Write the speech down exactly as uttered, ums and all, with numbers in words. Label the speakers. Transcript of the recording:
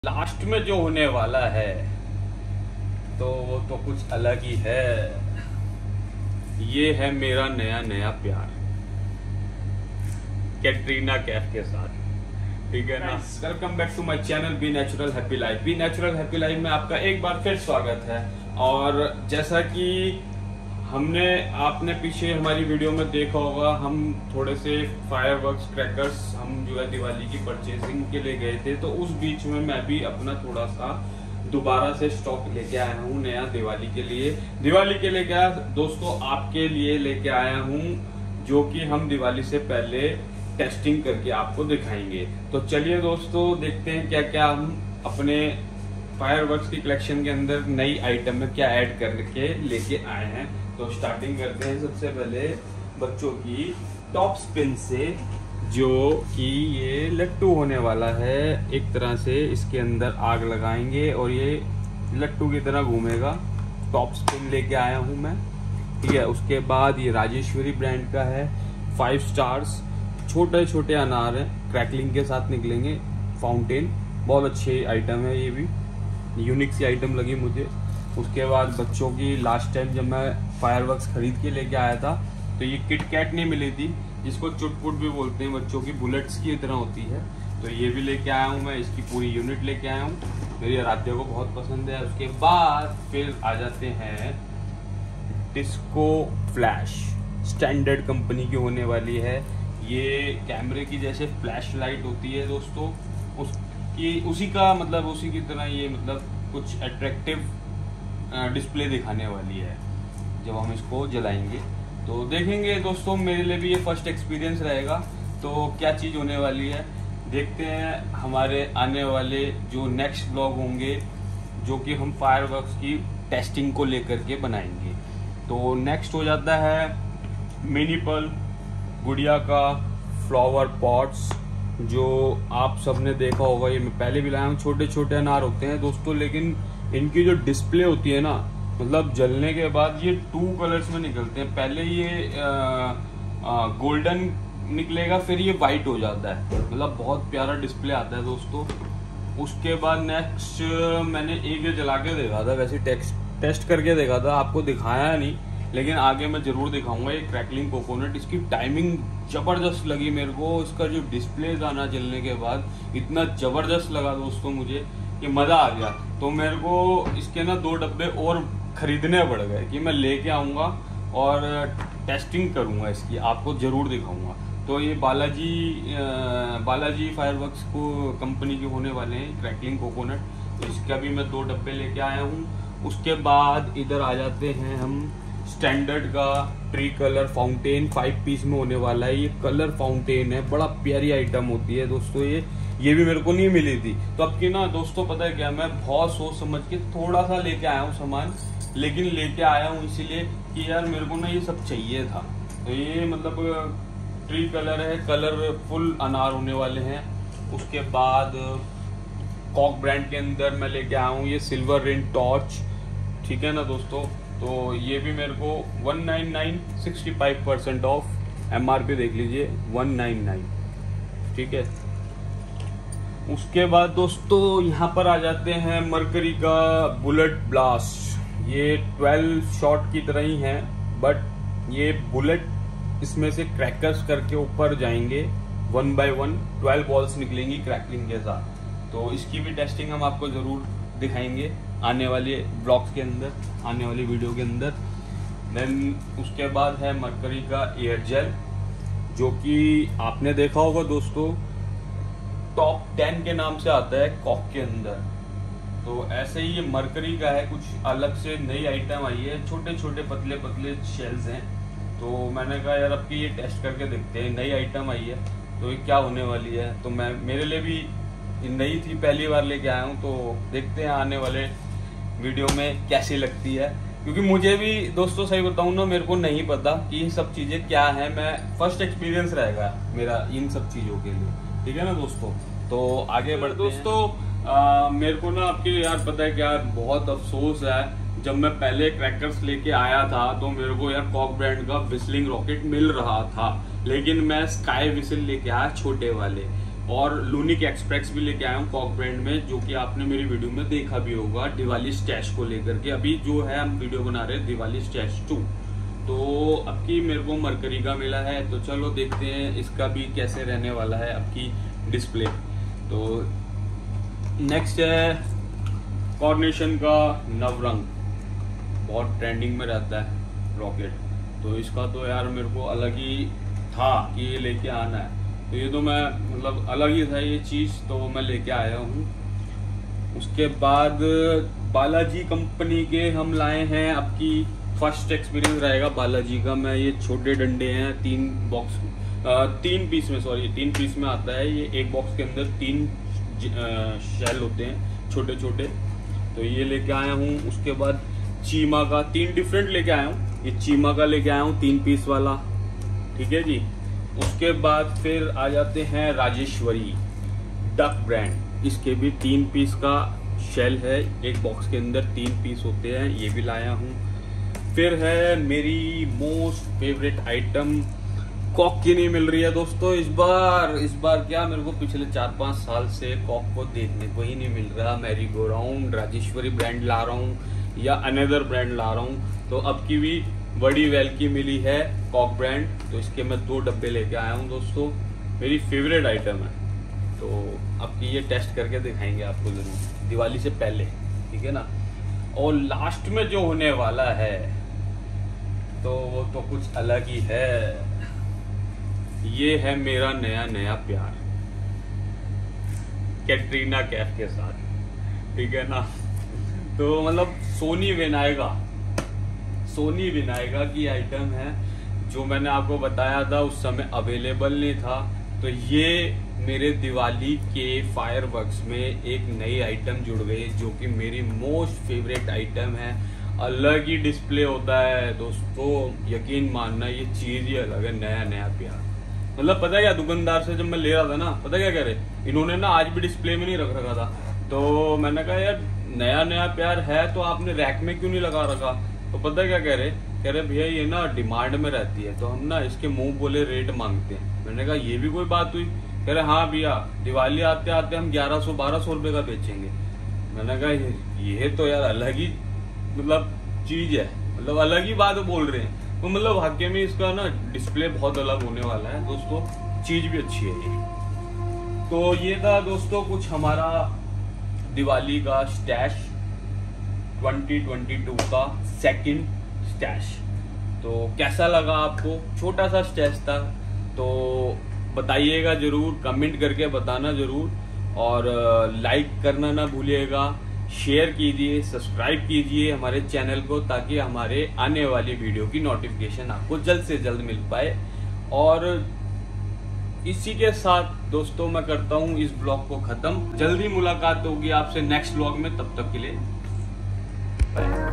Speaker 1: Last में जो होने वाला है तो वो तो कुछ अलग ही है। ये है मेरा नया नया प्यार कैटरीना कैफ के साथ, ठीक है ना। Welcome back to my channel be natural happy life. Be natural happy life में आपका एक बार फिर स्वागत है। और जैसा कि हमने आपने पीछे हमारी वीडियो में देखा होगा, हम थोड़े से फायरवर्क्स क्रैकर्स हम जो है दिवाली की परचेजिंग के लिए गए थे, तो उस बीच में मैं भी अपना थोड़ा सा दोबारा से स्टॉक लेके आया हूँ नया दिवाली के लिए। दिवाली के लिए क्या दोस्तों, आपके लिए लेके आया हूँ, जो कि हम दिवाली से पहले टेस्टिंग करके आपको दिखाएंगे। तो चलिए दोस्तों, देखते हैं क्या क्या हम अपने फायरवर्क्स की कलेक्शन के अंदर नई आइटम में क्या ऐड करके लेके आए हैं। तो स्टार्टिंग करते हैं सबसे पहले बच्चों की टॉप स्पिन से, जो कि ये लट्टू होने वाला है। एक तरह से इसके अंदर आग लगाएंगे और ये लट्टू की तरह घूमेगा। टॉप स्पिन लेके आया हूं मैं, ठीक है। उसके बाद ये राजेश्वरी ब्रांड का है, फाइव स्टार्स, छोटे छोटे अनार है, क्रैकलिंग के साथ निकलेंगे। फाउंटेन बहुत अच्छी आइटम है, ये भी यूनिक सी आइटम लगी मुझे। उसके बाद बच्चों की लास्ट टाइम जब मैं फायरवर्क्स खरीद के लेके आया था, तो ये किट कैट नहीं मिली थी, जिसको चुटपुट भी बोलते हैं, बच्चों की बुलेट्स की तरह होती है। तो ये भी लेके आया हूँ मैं, इसकी पूरी यूनिट लेके आया हूँ, मेरी आराध्या को बहुत पसंद है। उसके बाद फिर आ जाते हैं डिस्को फ्लैश, स्टैंडर्ड कंपनी की होने वाली है। ये कैमरे की जैसे फ्लैश लाइट होती है दोस्तों, उसकी उसी का मतलब उसी की तरह ये मतलब कुछ अट्रैक्टिव डिस्प्ले दिखाने वाली है जब हम इसको जलाएंगे। तो देखेंगे दोस्तों, मेरे लिए भी ये फर्स्ट एक्सपीरियंस रहेगा, तो क्या चीज़ होने वाली है देखते हैं। हमारे आने वाले जो नेक्स्ट ब्लॉग होंगे, जो कि हम फायरवर्क्स की टेस्टिंग को लेकर के बनाएंगे। तो नेक्स्ट हो जाता है मिनी पर्ल गुड़िया का फ्लावर पॉट्स, जो आप सबने देखा होगा। ये मैं पहले भी लाया हूँ, छोटे छोटे अनार होते हैं दोस्तों, लेकिन इनकी जो डिस्प्ले होती है ना, मतलब जलने के बाद ये टू कलर्स में निकलते हैं। पहले ये गोल्डन निकलेगा, फिर ये वाइट हो जाता है, मतलब बहुत प्यारा डिस्प्ले आता है दोस्तों। उसके बाद नेक्स्ट मैंने एक ये जला के देखा था, वैसे टेक्स्ट टेस्ट करके देखा था, आपको दिखाया नहीं, लेकिन आगे मैं जरूर दिखाऊंगा। ये क्रैकलिंग कोकोनट, इसकी टाइमिंग जबरदस्त लगी मेरे को। इसका जो डिस्प्ले था ना जलने के बाद, इतना जबरदस्त लगा दोस्तों मुझे कि मजा आ गया। तो मेरे को इसके ना दो डब्बे और खरीदने पड़ गए कि मैं लेके आऊंगा और टेस्टिंग करूंगा इसकी, आपको जरूर दिखाऊंगा। तो ये बालाजी बालाजी फायरवर्क्स को कंपनी के होने वाले हैं, क्रैकलिंग कोकोनट, तो इसका भी मैं दो डब्बे लेके आया हूँ। उसके बाद इधर आ जाते हैं हम स्टैंडर्ड का tree colour fountain, five piece में होने वाला है। ये कलर फाउंटेन है, बड़ा प्यारी आइटम होती है दोस्तों। ये ये भी मेरे को नहीं मिली थी, तो अब की ना दोस्तों पता है क्या, मैं बहुत सोच समझ के थोड़ा सा लेके आया हूँ सामान, लेकिन लेके आया हूँ इसीलिए कि यार मेरे को ना ये सब चाहिए था। तो ये मतलब ट्री कलर है, कलर फुल अनार होने वाले हैं। उसके बाद कॉक ब्रांड के अंदर मैं लेके आया हूँ ये सिल्वर रिन टॉर्च, ठीक है ना दोस्तों। तो ये भी मेरे को one nine nine sixty five percent of MRP देख लीजिए, वन नाइन नाइन, ठीक है। उसके बाद दोस्तों यहाँ पर आ जाते हैं मरकरी का बुलेट ब्लास्ट। ये ट्वेल्व शॉट की तरह ही है, बट ये बुलेट इसमें से क्रैकर्स करके ऊपर जाएंगे, one by one twelve balls निकलेंगी क्रैकलिंग के साथ। तो इसकी भी टेस्टिंग हम आपको जरूर दिखाएंगे आने वाले ब्लॉग्स के अंदर, आने वाली वीडियो के अंदर। देन उसके बाद है मरकरी का एयर जेल, जो कि आपने देखा होगा दोस्तों, टॉप टेन के नाम से आता है कॉक के अंदर। तो ऐसे ही ये मरकरी का है, कुछ अलग से नई आइटम आई है, छोटे छोटे पतले पतले शेल्स हैं। तो मैंने कहा यार अब की ये टेस्ट करके देखते हैं, नई आइटम आई है तो ये क्या होने वाली है। तो मैं मेरे लिए भी नई थी, पहली बार लेके आया हूँ, तो देखते हैं आने वाले वीडियो में कैसी लगती है, क्योंकि मुझे भी दोस्तों सही बताऊं ना, मेरे को नहीं पता कि ये सब चीजें क्या है। मैं फर्स्ट एक्सपीरियंस रहेगा मेरा इन सब चीजों के लिए, ठीक है ना दोस्तों। तो आगे बढ़ते दोस्तों आ, मेरे को ना आपके यार पता है क्या, बहुत अफसोस है, जब मैं पहले क्रैकर्स लेके आया था तो मेरे को यार कॉक ब्रांड का विस्लिंग रॉकेट मिल रहा था, लेकिन मैं स्काई विसल लेके आया छोटे वाले, और लूनिक एक्सप्रेस भी लेके आया हूँ कॉक ब्रांड में, जो कि आपने मेरी वीडियो में देखा भी होगा दिवाली स्टैश को लेकर के। अभी जो है हम वीडियो बना रहे हैं दिवाली स्टैश टू, तो अब की मेरे को मरकरी का मिला है, तो चलो देखते हैं इसका भी कैसे रहने वाला है अब की डिस्प्ले। तो नेक्स्ट है कॉर्नेशन का नवरंग, बहुत ट्रेंडिंग में रहता है रॉकेट, तो इसका तो यार मेरे को अलग ही था कि ये लेके आना है, तो ये तो मैं मतलब अलग ही था ये चीज, तो मैं लेके आया हूँ। उसके बाद बालाजी कंपनी के हम लाए हैं, आपकी फर्स्ट एक्सपीरियंस रहेगा बालाजी का। मैं ये छोटे डंडे हैं, तीन बॉक्स तीन पीस में सॉरी तीन पीस में आता है ये, एक बॉक्स के अंदर तीन शेल होते हैं छोटे छोटे, तो ये लेके आया हूँ। उसके बाद चीमा का तीन डिफरेंट लेके आया हूँ, ये चीमा का लेके आया हूँ तीन पीस वाला, ठीक है जी। उसके बाद फिर आ जाते हैं राजेश्वरी डक ब्रांड, इसके भी तीन पीस का शेल है, एक बॉक्स के अंदर तीन पीस होते हैं, ये भी लाया हूँ। फिर है मेरी मोस्ट फेवरेट आइटम, कॉक की नहीं मिल रही है दोस्तों इस बार। इस बार क्या, मेरे को पिछले चार पांच साल से कॉक को देखने को ही नहीं मिल रहा। Merry go round Rajeshwari brand ला रहा हूँ या अनदर ब्रांड ला रहा हूँ, तो अब की भी बड़ी वेल की मिली है कॉक ब्रांड, तो इसके मैं दो डब्बे लेके आया हूँ दोस्तों, मेरी फेवरेट आइटम है। तो अब की ये टेस्ट करके दिखाएंगे आपको जरूर दिवाली से पहले, ठीक है ना। और लास्ट में जो होने वाला है तो वो तो कुछ अलग ही है, ये है मेरा नया नया प्यार कैटरीना कैफ के साथ, ठीक है ना। तो मतलब सोनी विनायगा सोनी विनायगा की आइटम है, जो मैंने आपको बताया था उस समय अवेलेबल नहीं था, तो ये मेरे दिवाली के फायरवर्क्स में एक नई आइटम जुड़ गई, जो कि मेरी मोस्ट फेवरेट आइटम है। अलग ही डिस्प्ले होता है दोस्तों, यकीन मानना ये चीज ही अलग है, नया नया प्यार। मतलब पता है क्या, दुकानदार से जब मैं ले रहा था ना, पता क्या कह रहे, इन्होंने ना आज भी डिस्प्ले में नहीं रख रखा था, तो मैंने कहा यार नया नया प्यार है तो आपने रैक में क्यों नहीं लगा रखा, तो पता क्या कह रहे कह रहे भैया ये ना डिमांड में रहती है, तो हम ना इसके मुंह बोले रेट मांगते हैं। मैंने कहा ये भी कोई बात हुई, कह रहे हाँ भैया दिवाली आते आते हम ग्यारह सौ बारह सौ रुपए का बेचेंगे। मैंने कहा ये तो यार अलग ही मतलब चीज है, मतलब अलग ही बात बोल रहे हैं, तो मतलब वाकई में इसका ना डिस्प्ले बहुत अलग होने वाला है दोस्तों, चीज भी अच्छी है ये। तो ये था दोस्तों कुछ हमारा दिवाली का स्टैश ट्वेंटी ट्वेंटी टू का सेकंड स्टैश। तो कैसा लगा आपको, छोटा सा स्टैश था, तो बताइएगा जरूर, कमेंट करके बताना जरूर, और लाइक करना ना भूलिएगा, शेयर कीजिए, सब्सक्राइब कीजिए हमारे चैनल को, ताकि हमारे आने वाली वीडियो की नोटिफिकेशन आपको जल्द से जल्द मिल पाए। और इसी के साथ दोस्तों मैं करता हूँ इस ब्लॉग को खत्म, जल्दी मुलाकात होगी आपसे नेक्स्ट ब्लॉग में, तब तक के लिए बाय।